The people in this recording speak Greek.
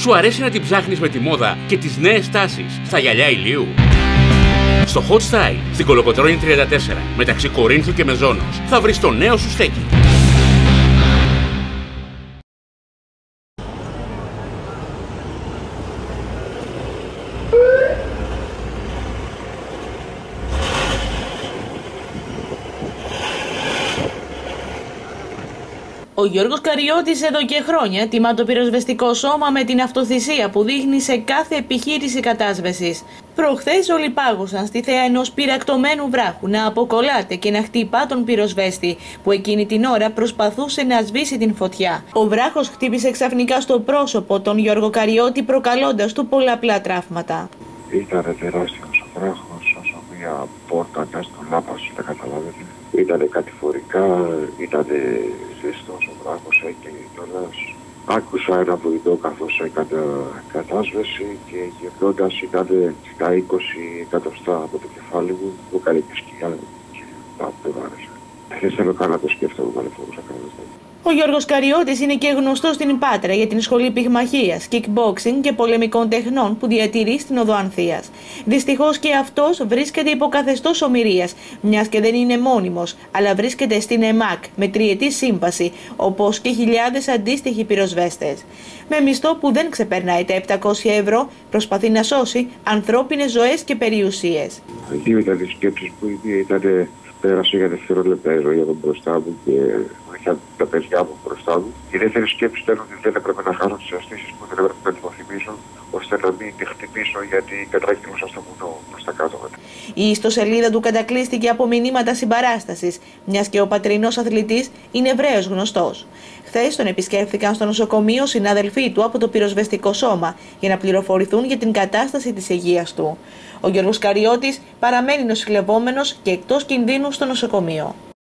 Σου αρέσει να την ψάχνεις με τη μόδα και τις νέες τάσεις στα γυαλιά ηλίου? Στο Hot Style, στην Κολοκοτρώνη 34, μεταξύ Κορίνθου και Μεζόνος, θα βρεις το νέο σου στέκι. Ο Γιώργος Καριώτης εδώ και χρόνια τιμά το πυροσβεστικό σώμα με την αυτοθυσία που δείχνει σε κάθε επιχείρηση κατάσβεσης. Προχθές όλοι πάγωσαν στη θέα ενός πυρακτωμένου βράχου να αποκολλάται και να χτυπά τον πυροσβέστη που εκείνη την ώρα προσπαθούσε να σβήσει την φωτιά. Ο βράχος χτύπησε ξαφνικά στο πρόσωπο τον Γιώργο Καριώτη, προκαλώντας του πολλαπλά τραύματα. Ήταν τεράστιος ο βράχος, όσο μια πόρτα μέσα στο λάπασο, δεν καταλάβετε. Ήτανε κατηφορικά, ήτανε ζεστός ο βράχος, έκανε κιόλας. Άκουσα ένα βουηδό καθώς έκανα κατάσβεση και γυρνώντας ήταν στα 20 εκατοστά από το κεφάλι μου, μου έκανε τη σκιά και δεν μ' άρεσε. Δεν θέλω καν να το σκέφτομαι, αν μπορούσα να κάνω. Ο Γιώργος Καριώτης είναι και γνωστός στην Πάτρα για την σχολή πυγμαχίας, kickboxing και πολεμικών τεχνών που διατηρεί στην Οδό Ανθείας. Δυστυχώς και αυτός βρίσκεται υπό καθεστώς ομηρίας, μιας και δεν είναι μόνιμος, αλλά βρίσκεται στην ΕΜΑΚ με τριετή σύμβαση, όπως και χιλιάδες αντίστοιχοι πυροσβέστες. Με μισθό που δεν ξεπερνάει τα 700 ευρώ, προσπαθεί να σώσει ανθρώπινες ζωές και περιουσίες. Δύο ήταν οι σκέψεις που ήταν. Πέρασε για δευτερόλεπτα η ζωή από μπροστά μου και είχα τα παιδιά μου μπροστά μου. Η δεύτερη σκέψη ήταν ότι δεν έπρεπε να χάσω τις αισθήσεις μου, δεν έπρεπε να τις υποθυμίσω, ώστε να μην τη χτυπήσω γιατί κατράκυλωσα στο βουνό προς τα κάτω. Η ιστοσελίδα του κατακλείστηκε από μηνύματα συμπαράστασης, μιας και ο πατρινός αθλητής είναι Εβραίος γνωστός. Χθες τον επισκέφθηκαν στο νοσοκομείο συνάδελφοί του από το πυροσβεστικό σώμα για να πληροφορηθούν για την κατάσταση της υγείας του. Ο Γιώργος Καριώτης παραμένει νοσηλευόμενος και εκτός κινδύνου στο νοσοκομείο.